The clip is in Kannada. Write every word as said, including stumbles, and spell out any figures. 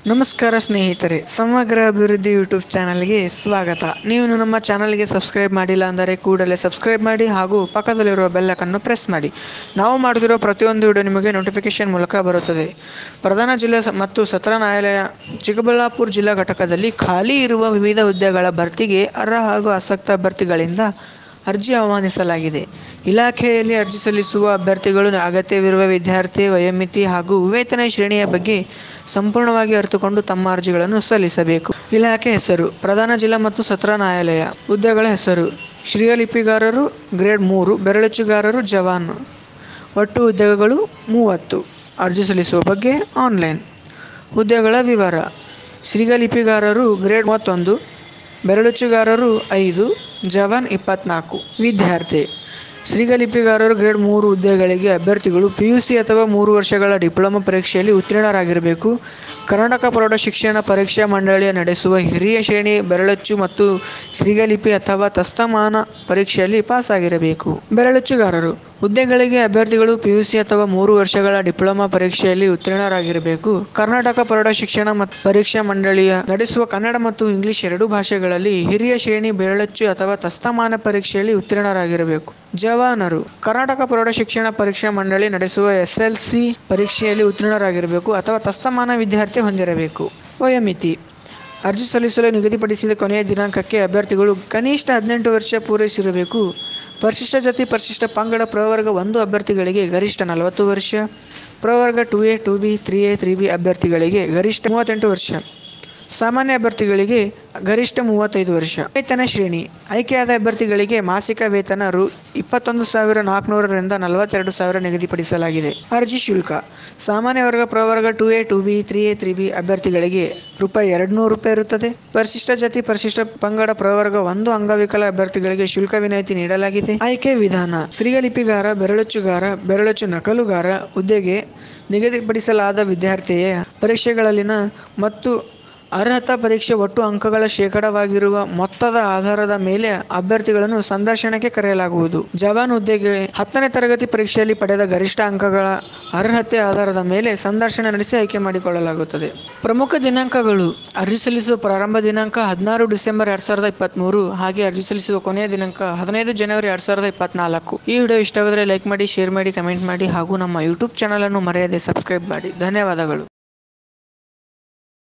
ನಮಸ್ಕಾರ ಸ್ನೇಹಿತರೆ, ಸಮಗ್ರ ಅಭಿವೃದ್ಧಿ ಯೂಟ್ಯೂಬ್ ಚಾನಲ್ಗೆ ಸ್ವಾಗತ. ನೀವು ನಮ್ಮ ಚಾನಲ್ಗೆ ಸಬ್ಸ್ಕ್ರೈಬ್ ಮಾಡಿಲ್ಲ ಅಂದರೆ ಕೂಡಲೇ ಸಬ್ಸ್ಕ್ರೈಬ್ ಮಾಡಿ ಹಾಗೂ ಪಕ್ಕದಲ್ಲಿರುವ ಬೆಲ್ಲಕ್ಕನ್ನು ಪ್ರೆಸ್ ಮಾಡಿ. ನಾವು ಮಾಡುತ್ತಿರೋ ಪ್ರತಿಯೊಂದು ವಿಡಿಯೋ ನಿಮಗೆ ನೋಟಿಫಿಕೇಶನ್ ಮೂಲಕ ಬರುತ್ತದೆ. ಪ್ರಧಾನ ಜಿಲ್ಲಾ ಮತ್ತು ಸತ್ರ ನ್ಯಾಯಾಲಯ ಚಿಕ್ಕಬಳ್ಳಾಪುರ ಜಿಲ್ಲಾ ಘಟಕದಲ್ಲಿ ಖಾಲಿ ಇರುವ ವಿವಿಧ ಹುದ್ದೆಗಳ ಭರ್ತಿಗೆ ಅರ್ಹ ಹಾಗೂ ಆಸಕ್ತ ಅಭ್ಯರ್ಥಿಗಳಿಂದ ಅರ್ಜಿ ಆಹ್ವಾನಿಸಲಾಗಿದೆ. ಇಲಾಖೆಯಲ್ಲಿ ಅರ್ಜಿ ಸಲ್ಲಿಸುವ ಅಭ್ಯರ್ಥಿಗಳು ಅಗತ್ಯವಿರುವ ವಿದ್ಯಾರ್ಥಿ ವಯೋಮಿತಿ ಹಾಗೂ ವೇತನ ಶ್ರೇಣಿಯ ಬಗ್ಗೆ ಸಂಪೂರ್ಣವಾಗಿ ಅರಿತುಕೊಂಡು ತಮ್ಮ ಅರ್ಜಿಗಳನ್ನು ಸಲ್ಲಿಸಬೇಕು. ಇಲಾಖೆ ಹೆಸರು: ಪ್ರಧಾನ ಜಿಲ್ಲಾ ಮತ್ತು ಸತ್ರ ನ್ಯಾಯಾಲಯ. ಹುದ್ದೆಗಳ ಹೆಸರು: ಶ್ರೀಲಿಪಿಗಾರರು ಗ್ರೇಡ್ ಮೂರು, ಬೆರಳಚ್ಚುಗಾರರು ಜವಾನ್. ಒಟ್ಟು ಹುದ್ದೆಗಳು ಮೂವತ್ತು. ಅರ್ಜಿ ಸಲ್ಲಿಸುವ ಬಗ್ಗೆ ಆನ್ಲೈನ್. ಹುದ್ದೆಗಳ ವಿವರ: ಶ್ರೀಲಿಪಿಗಾರರು ಗ್ರೇಡ್ ಮೂವತ್ತೊಂದು, ಬೆರಳಚ್ಚುಗಾರರು ಐದು, ಜವಾನ್ ಇಪ್ಪತ್ನಾಲ್ಕು. ವಿದ್ಯಾರ್ಥಿ: ಶ್ರೀಲಿಪಿಗಾರರು ಗ್ರೇಡ್ ಮೂರು ಹುದ್ದೆಗಳಿಗೆ ಅಭ್ಯರ್ಥಿಗಳು ಪಿಯುಸಿ ಅಥವಾ ಮೂರು ವರ್ಷಗಳ ಡಿಪ್ಲೊಮಾ ಪರೀಕ್ಷೆಯಲ್ಲಿ ಉತ್ತೀರ್ಣರಾಗಿರಬೇಕು. ಕರ್ನಾಟಕ ಪ್ರೌಢ ಶಿಕ್ಷಣ ಪರೀಕ್ಷಾ ಮಂಡಳಿಯ ನಡೆಸುವ ಹಿರಿಯ ಶ್ರೇಣಿ ಬೆರಳಚ್ಚು ಮತ್ತು ಶ್ರೀಲಿಪಿ ಅಥವಾ ತತ್ಸಮಾನ ಪರೀಕ್ಷೆಯಲ್ಲಿ ಪಾಸಾಗಿರಬೇಕು. ಬೆರಳಚ್ಚುಗಾರರು ಹುದ್ದೆಗಳಿಗೆ ಅಭ್ಯರ್ಥಿಗಳು ಪಿಯುಸಿ ಅಥವಾ ಮೂರು ವರ್ಷಗಳ ಡಿಪ್ಲೊಮಾ ಪರೀಕ್ಷೆಯಲ್ಲಿ ಉತ್ತೀರ್ಣರಾಗಿರಬೇಕು. ಕರ್ನಾಟಕ ಪ್ರೌಢ ಶಿಕ್ಷಣ ಪರೀಕ್ಷಾ ಮಂಡಳಿಯ ನಡೆಸುವ ಕನ್ನಡ ಮತ್ತು ಇಂಗ್ಲಿಷ್ ಎರಡೂ ಭಾಷೆಗಳಲ್ಲಿ ಹಿರಿಯ ಶ್ರೇಣಿ ಬೆರಳಚ್ಚು ಅಥವಾ ತತ್ಸಮಾನ ಪರೀಕ್ಷೆಯಲ್ಲಿ ಉತ್ತೀರ್ಣರಾಗಿರಬೇಕು. ಜವಾನರು ಕರ್ನಾಟಕ ಪ್ರೌಢ ಶಿಕ್ಷಣ ಪರೀಕ್ಷಾ ಮಂಡಳಿ ನಡೆಸುವ ಎಸ್ ಎಲ್ ಸಿ ಪರೀಕ್ಷೆಯಲ್ಲಿ ಉತ್ತೀರ್ಣರಾಗಿರಬೇಕು ಅಥವಾ ತತ್ಸಮಾನ ವಿದ್ಯಾರ್ಥಿ ಹೊಂದಿರಬೇಕು. ವಯೋಮಿತಿ: ಅರ್ಜಿ ಸಲ್ಲಿಸಲು ನಿಗದಿಪಡಿಸಿದ ಕೊನೆಯ ದಿನಾಂಕಕ್ಕೆ ಅಭ್ಯರ್ಥಿಗಳು ಕನಿಷ್ಠ ಹದಿನೆಂಟು ವರ್ಷ ಪೂರೈಸಿರಬೇಕು. ಪರಿಶಿಷ್ಟ ಜಾತಿ ಪರಿಶಿಷ್ಟ ಪಂಗಡ ಪ್ರವರ್ಗ ಒಂದು ಅಭ್ಯರ್ಥಿಗಳಿಗೆ ಗರಿಷ್ಠ ನಲವತ್ತು ವರ್ಷ, ಪ್ರವರ್ಗ two A two B three A three B ಅಭ್ಯರ್ಥಿಗಳಿಗೆ ಗರಿಷ್ಠ ಮೂವತ್ತೆಂಟು ವರ್ಷ, ಸಾಮಾನ್ಯ ಅಭ್ಯರ್ಥಿಗಳಿಗೆ ಗರಿಷ್ಠ ಮೂವತ್ತೈದು ವರ್ಷ. ವೇತನ ಶ್ರೇಣಿ: ಆಯ್ಕೆಯಾದ ಅಭ್ಯರ್ಥಿಗಳಿಗೆ ಮಾಸಿಕ ವೇತನ ರು ಇಪ್ಪತ್ತೊಂದು ಸಾವಿರ ನಾಲ್ಕುನೂರರಿಂದ ನಲವತ್ತೆರಡು ಸಾವಿರ ನಿಗದಿಪಡಿಸಲಾಗಿದೆ. ಅರ್ಜಿ ಶುಲ್ಕ: ಸಾಮಾನ್ಯ ವರ್ಗ ಪ್ರವರ್ಗ two A two B three A three B ಅಭ್ಯರ್ಥಿಗಳಿಗೆ ರೂಪಾಯಿ ಎರಡು ನೂರು ರೂಪಾಯಿ ಇರುತ್ತದೆ. ಪರಿಶಿಷ್ಟ ಜಾತಿ ಪರಿಶಿಷ್ಟ ಪಂಗಡ ಪ್ರವರ್ಗ ಒಂದು ಅಂಗವಿಕಲ ಅಭ್ಯರ್ಥಿಗಳಿಗೆ ಶುಲ್ಕ ವಿನಾಯಿತಿ ನೀಡಲಾಗಿದೆ. ಆಯ್ಕೆ ವಿಧಾನ: ಶ್ರೀಲಿಪಿಗಾರ, ಬೆರಳಚ್ಚುಗಾರ, ಬೆರಳಚ್ಚು ನಕಲುಗಾರ ಹುದ್ದೆಗೆ ನಿಗದಿಪಡಿಸಲಾದ ವಿದ್ಯಾರ್ಥಿಯ ಪರೀಕ್ಷೆಗಳಲ್ಲಿನ ಮತ್ತು ಅರ್ಹತಾ ಪರೀಕ್ಷೆ ಒಟ್ಟು ಅಂಕಗಳ ಶೇಕಡವಾಗಿರುವ ಮೊತ್ತದ ಆಧಾರದ ಮೇಲೆ ಅಭ್ಯರ್ಥಿಗಳನ್ನು ಸಂದರ್ಶನಕ್ಕೆ ಕರೆಯಲಾಗುವುದು. ಜವಾನ್ ಹುದ್ದೆಗೆ ಹತ್ತನೇ ತರಗತಿ ಪರೀಕ್ಷೆಯಲ್ಲಿ ಪಡೆದ ಗರಿಷ್ಠ ಅಂಕಗಳ ಅರ್ಹತೆ ಆಧಾರದ ಮೇಲೆ ಸಂದರ್ಶನ ನಡೆಸಿ ಆಯ್ಕೆ ಮಾಡಿಕೊಳ್ಳಲಾಗುತ್ತದೆ. ಪ್ರಮುಖ ದಿನಾಂಕಗಳು: ಅರ್ಜಿ ಸಲ್ಲಿಸುವ ಪ್ರಾರಂಭ ದಿನಾಂಕ ಹದಿನಾರು ಡಿಸೆಂಬರ್ ಎರಡ್ ಸಾವಿರದ ಇಪ್ಪತ್ತ್ ಮೂರು ಹಾಗೆ ಅರ್ಜಿ ಸಲ್ಲಿಸುವ ಕೊನೆಯ ದಿನಾಂಕ ಹದಿನೈದು ಜನವರಿ ಎರಡ್ ಸಾವಿರದ ಇಪ್ಪತ್ನಾಲ್ಕು. ಈ ವಿಡಿಯೋ ಇಷ್ಟವಾದರೆ ಲೈಕ್ ಮಾಡಿ, ಶೇರ್ ಮಾಡಿ, ಕಮೆಂಟ್ ಮಾಡಿ ಹಾಗೂ ನಮ್ಮ ಯೂಟ್ಯೂಬ್ ಚಾನಲ್ ಅನ್ನು ಮರೆಯದೆ ಸಬ್ಸ್ಕ್ರೈಬ್ ಮಾಡಿ. ಧನ್ಯವಾದಗಳು.